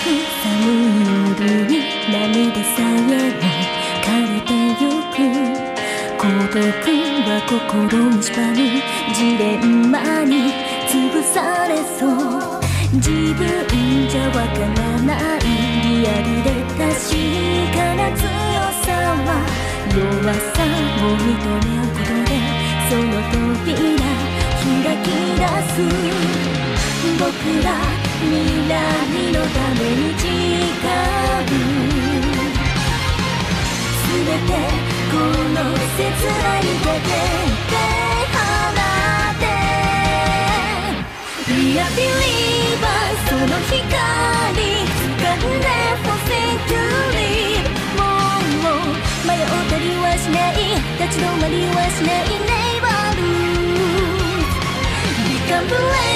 寒い夜に涙さえも枯れてゆく。孤独は心に縛るジレンマに潰されそう。自分じゃわからないリアルで確かな強さは弱さを認めることでその扉開き出す。僕ら未来のために誓う全てこの切ないだけで放って We are believers その光掴んで For century もう迷ったりはしない立ち止まりはしない Never lose Become brave